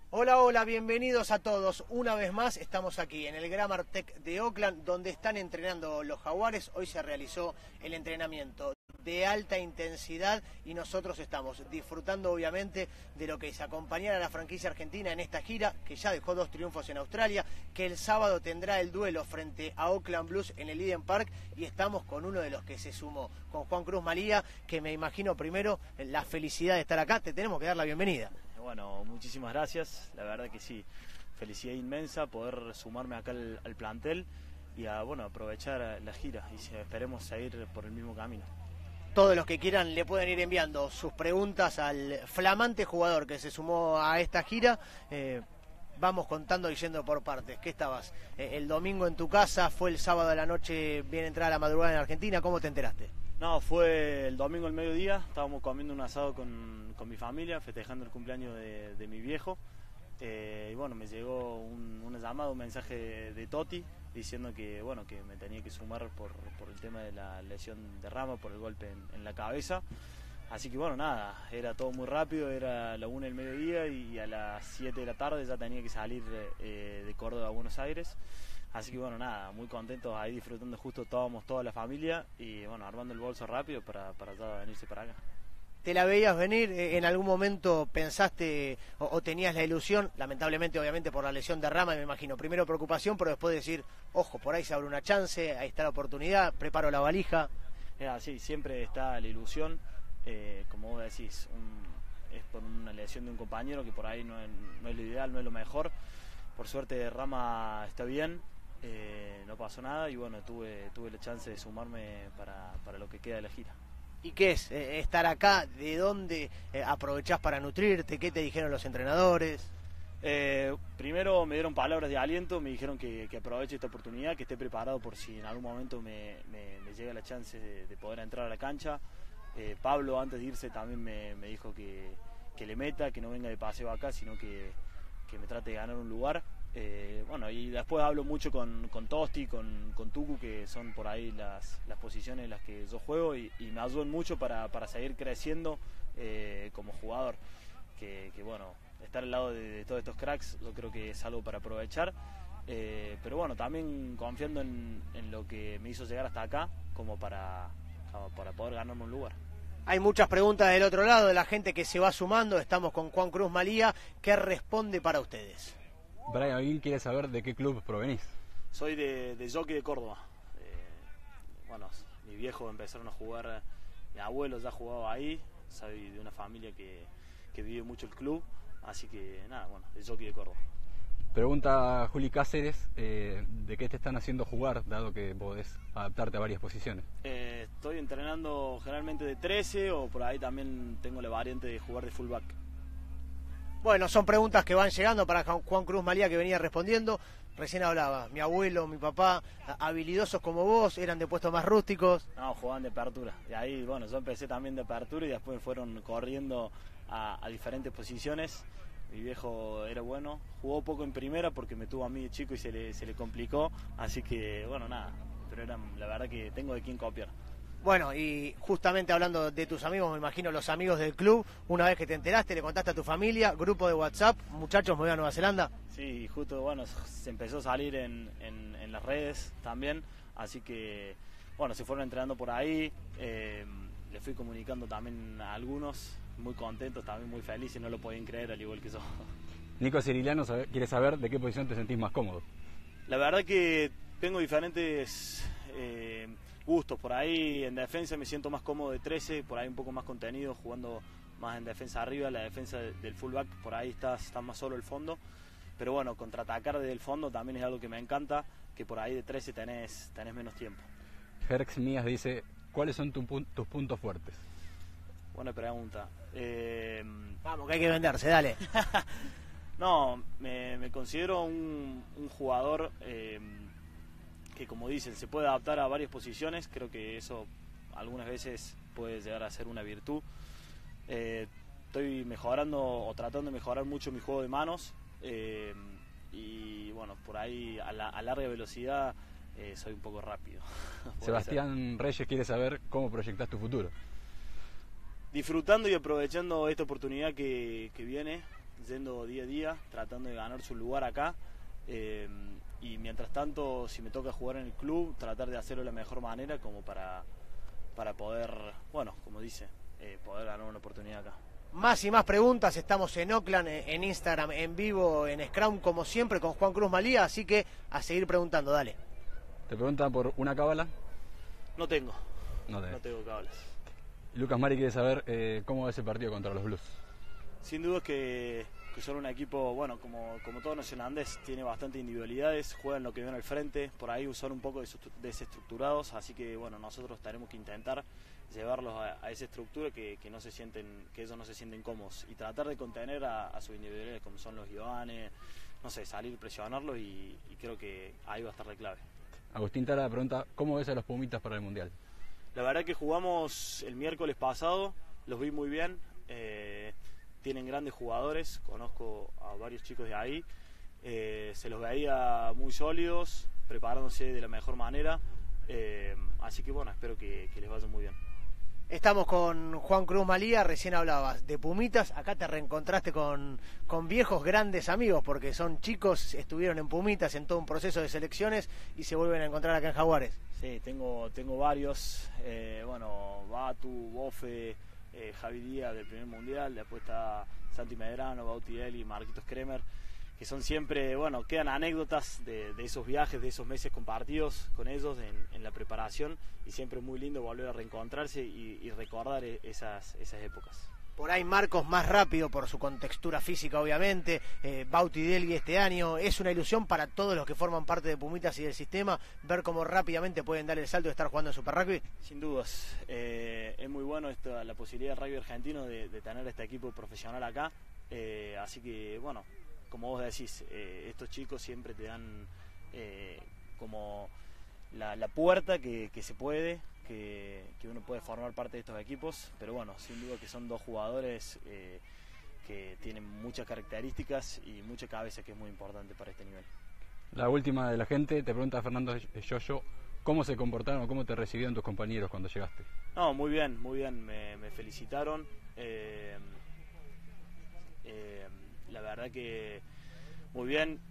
Hola, hola, bienvenidos a todos. Una vez más estamos aquí en el Grammar Tech de Oakland, donde están entrenando los Jaguares. Hoy se realizó el entrenamiento de alta intensidad y nosotros estamos disfrutando obviamente de lo que es acompañar a la franquicia argentina en esta gira, que ya dejó 2 triunfos en Australia, que el sábado tendrá el duelo frente a Oakland Blues en el Eden Park, y estamos con uno de los que se sumó, con Juan Cruz Malía, que me imagino primero la felicidad de estar acá. Te tenemos que dar la bienvenida. Bueno, muchísimas gracias, la verdad que sí, felicidad inmensa poder sumarme acá al plantel y aprovechar la gira y esperemos seguir por el mismo camino. Todos los que quieran le pueden ir enviando sus preguntas al flamante jugador que se sumó a esta gira. Vamos contando y yendo por partes. ¿Qué estabas? El domingo en tu casa, fue el sábado a la noche, bien entrada la madrugada en Argentina, ¿cómo te enteraste? No, fue el domingo al mediodía, estábamos comiendo un asado con mi familia, festejando el cumpleaños de mi viejo. Y bueno, me llegó una llamada, un mensaje de Totti diciendo que me tenía que sumar por el tema de la lesión de Rama, por el golpe en la cabeza. Así que nada, era todo muy rápido, era la 1 del mediodía y a las 7 de la tarde ya tenía que salir de Córdoba a Buenos Aires. Así que nada, muy contentos ahí disfrutando, justo estábamos toda la familia y armando el bolso rápido para ya venirse para acá. ¿Te la veías venir? ¿En algún momento pensaste o tenías la ilusión, lamentablemente obviamente por la lesión de Rama, me imagino, primero preocupación, pero después decir, ojo, por ahí se abre una chance, ahí está la oportunidad, preparo la valija? Sí, siempre está la ilusión, como vos decís, es por una lesión de un compañero que por ahí no es lo ideal, no es lo mejor. Por suerte Rama está bien, no pasó nada y tuve la chance de sumarme para lo que queda de la gira. ¿Y qué es estar acá? ¿De dónde aprovechás para nutrirte? ¿Qué te dijeron los entrenadores? Primero me dieron palabras de aliento, me dijeron que aproveche esta oportunidad, que esté preparado por si en algún momento me llega la chance de poder entrar a la cancha. Pablo antes de irse también me dijo que le meta, que no venga de paseo acá, sino que me trate de ganar un lugar. Y después hablo mucho con Tosti, con Tucu, que son por ahí las posiciones en las que yo juego y me ayudan mucho para seguir creciendo como jugador. Que estar al lado de todos estos cracks yo creo que es algo para aprovechar, pero también confiando en lo que me hizo llegar hasta acá como para poder ganarme un lugar. Hay muchas preguntas del otro lado de la gente que se va sumando. Estamos con Juan Cruz Malía, que responde para ustedes. Brian Aguil quiere saber de qué club provenís. Soy de Jockey de Córdoba. Mi viejo empezaron a jugar, mi abuelo ya jugaba ahí, soy de una familia que vive mucho el club, así que nada, de Jockey de Córdoba. Pregunta Juli Cáceres, ¿de qué te están haciendo jugar, dado que podés adaptarte a varias posiciones? Estoy entrenando generalmente de 13 o por ahí también tengo la variante de jugar de fullback. Bueno, son preguntas que van llegando para Juan Cruz Malía, que venía respondiendo. Recién hablaba, mi abuelo, mi papá, habilidosos como vos, eran de puestos más rústicos. No, jugaban de apertura. Y ahí, yo empecé también de apertura y después fueron corriendo a diferentes posiciones. Mi viejo era bueno, jugó poco en primera porque me tuvo a mí de chico y se le complicó. Así que, nada, pero la verdad que tengo de quién copiar. Bueno, y justamente hablando de tus amigos, me imagino los amigos del club, una vez que te enteraste, le contaste a tu familia, grupo de WhatsApp, muchachos, me voy a Nueva Zelanda. Sí, justo, se empezó a salir en las redes también, así que, se fueron entrenando por ahí, le fui comunicando también a algunos, muy contentos, también muy felices, no lo podían creer, al igual que yo. Nico Ciriliano quiere saber de qué posición te sentís más cómodo. La verdad que tengo diferentes gustos. Por ahí en defensa me siento más cómodo de 13, por ahí un poco más contenido, jugando más en defensa arriba. La defensa del fullback, por ahí está más solo el fondo. Pero contraatacar desde el fondo también es algo que me encanta, que por ahí de 13 tenés menos tiempo. Jerx Mías dice, ¿cuáles son tus puntos fuertes? Buena pregunta. Vamos, que hay que venderse, dale. No, me considero un jugador que, como dicen, se puede adaptar a varias posiciones. Creo que eso algunas veces puede llegar a ser una virtud. Estoy mejorando o tratando de mejorar mucho mi juego de manos, y por ahí a larga velocidad soy un poco rápido. Sebastián Reyes quiere saber cómo proyectas tu futuro. Disfrutando y aprovechando esta oportunidad que viene yendo día a día, tratando de ganar su lugar acá. Y mientras tanto, si me toca jugar en el club, tratar de hacerlo de la mejor manera como para poder, bueno, como dice, poder ganar una oportunidad acá. Más y más preguntas, estamos en Oakland, en Instagram, en vivo, en Scrum, como siempre, con Juan Cruz Malía, así que a seguir preguntando, dale. Te preguntan por una cábala. No tengo. No tengo cábalas. Lucas Mari quiere saber cómo va ese partido contra los Blues. Sin duda que son un equipo, bueno, como todo neozelandés, tiene bastante individualidades, juegan lo que ven al frente, por ahí son un poco desestructurados, así que bueno, nosotros tenemos que intentar llevarlos a esa estructura que ellos no se sienten cómodos y tratar de contener a sus individualidades como son los Ioane, no sé, salir, presionarlos y creo que ahí va a estar la clave. Agustín Tara pregunta, ¿cómo ves a los Pumitas para el Mundial? La verdad que jugamos el miércoles pasado, los vi muy bien, tienen grandes jugadores, conozco a varios chicos de ahí, se los veía muy sólidos, preparándose de la mejor manera, así que bueno, espero que les vaya muy bien. Estamos con Juan Cruz Malía, recién hablabas de Pumitas, acá te reencontraste con viejos grandes amigos, porque son chicos, estuvieron en Pumitas en todo un proceso de selecciones y se vuelven a encontrar acá en Jaguares. Sí, tengo varios, bueno, Batu, Bofe, Javi Díaz del primer mundial, después está Santi Medrano, Bautielli, Marquitos Kremer, que son siempre, bueno, quedan anécdotas de esos viajes, de esos meses compartidos con ellos en la preparación y siempre es muy lindo volver a reencontrarse y recordar esas épocas. Por ahí Marcos más rápido por su contextura física, obviamente. Bauti Delgui este año. Es una ilusión para todos los que forman parte de Pumitas y del sistema ver cómo rápidamente pueden dar el salto de estar jugando en Super Rugby. Sin dudas. Es muy bueno la posibilidad del rugby argentino de tener este equipo profesional acá. Así que, bueno, como vos decís, estos chicos siempre te dan como la puerta que se puede. Que uno puede formar parte de estos equipos, pero bueno, sin duda que son dos jugadores que tienen muchas características y mucha cabeza, que es muy importante para este nivel. La última de la gente te pregunta Fernando Yoyo, ¿cómo se comportaron o cómo te recibieron tus compañeros cuando llegaste? No, muy bien, me felicitaron. La verdad que muy bien,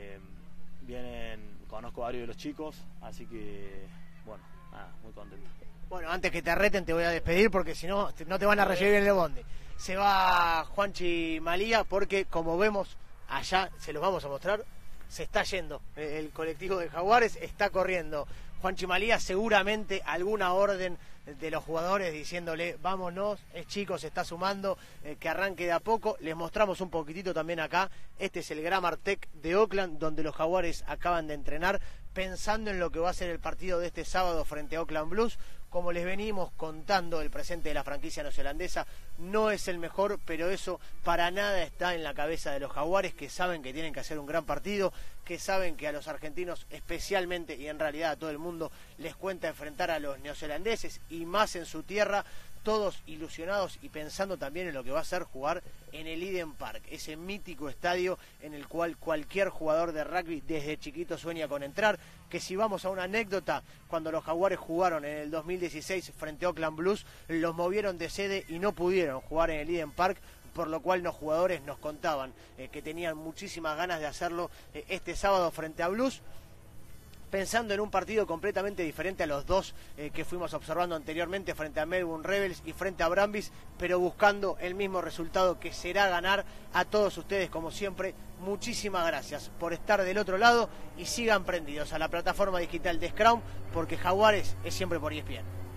conozco a varios de los chicos, así que bueno, muy contento. Bueno, antes que te reten te voy a despedir porque si no, no te van a recibir en el bondi. Se va Juanchi Malía porque como vemos allá, se los vamos a mostrar, se está yendo. El colectivo de Jaguares está corriendo. Juanchi Malía seguramente alguna orden de los jugadores diciéndole vámonos, es chico, se está sumando, que arranque de a poco. Les mostramos un poquitito también acá. Este es el Grammar Tech de Oakland, donde los Jaguares acaban de entrenar pensando en lo que va a ser el partido de este sábado frente a Oakland Blues. Como les venimos contando, el presente de la franquicia neozelandesa no es el mejor, pero eso para nada está en la cabeza de los Jaguares, que saben que tienen que hacer un gran partido, que saben que a los argentinos especialmente, y en realidad a todo el mundo, les cuenta enfrentar a los neozelandeses, y más en su tierra, todos ilusionados y pensando también en lo que va a ser jugar en el Eden Park, ese mítico estadio en el cual cualquier jugador de rugby desde chiquito sueña con entrar. Que si vamos a una anécdota, cuando los Jaguares jugaron en el 2016 frente a Oakland Blues, los movieron de sede y no pudieron jugar en el Eden Park, por lo cual los jugadores nos contaban que tenían muchísimas ganas de hacerlo este sábado frente a Blues, pensando en un partido completamente diferente a los dos que fuimos observando anteriormente frente a Melbourne Rebels y frente a Brumbies, pero buscando el mismo resultado, que será ganar. A todos ustedes, como siempre, muchísimas gracias por estar del otro lado y sigan prendidos a la plataforma digital de Scrum, porque Jaguares es siempre por ESPN.